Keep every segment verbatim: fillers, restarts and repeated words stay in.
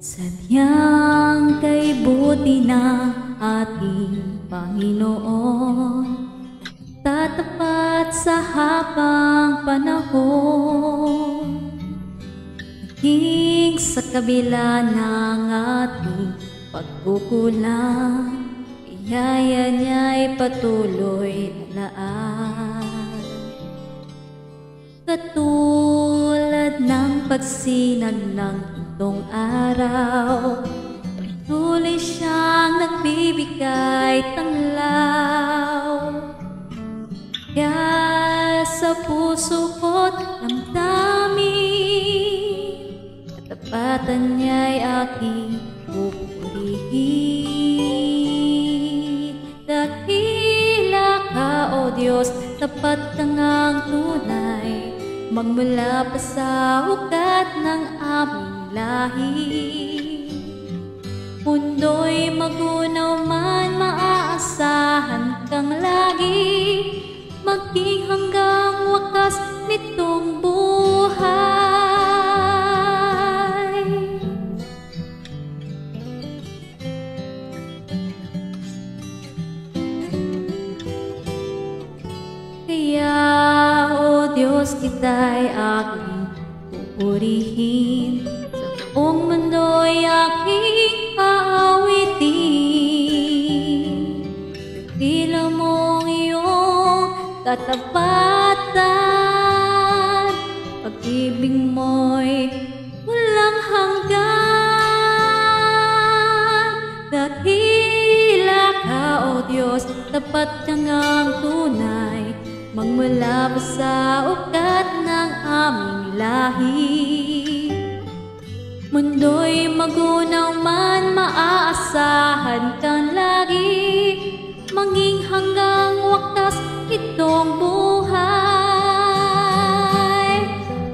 Sadyang kay buti ng ating Panginoon, tatapat sa habang panahon. Naging sa kabila ng ating pagkukulang, biyaya niya'y patuloy na laan. Katulad ng pagsinag ng itong araw, patuloy siyang nagbibigay tanglaw. Kaya sa puso ko't damdamin, katapatan niya'y aking pupurihin. Dakila ka, O Diyos, tapat ka ngang tunay, magmula pa sa ugat ng aming lahi. Mundo'y magunaw man, maaasahan kang lagi, maging hanggang wakas nitong buhay. Kaya, O Diyos, kita'y aking pupurihin, sa buong mundo'y aking aawitin. Tila mong iyong katapatan, pag-ibig mo'y walang hanggan. Dakila ka, O Diyos, tapat ka ngang tunay, magmula pa sa ugat ng aming lahi. Mundo'y magunaw man, maaasahan kang lagi, maging hanggang wakas itong buhay.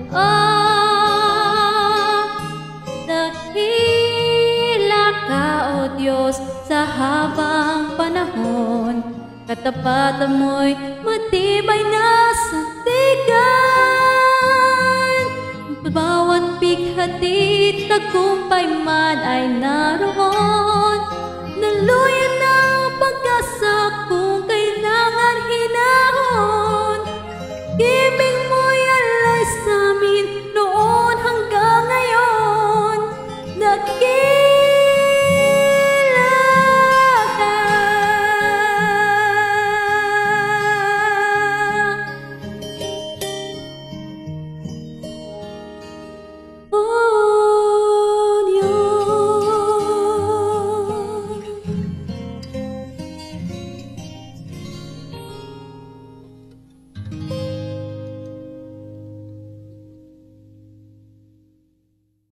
Oh, dakila ka, O Diyos, sa habang panahon, katapatan mo'y matibay na sandigan. Bawat bighati, tagumpay man ay naroon,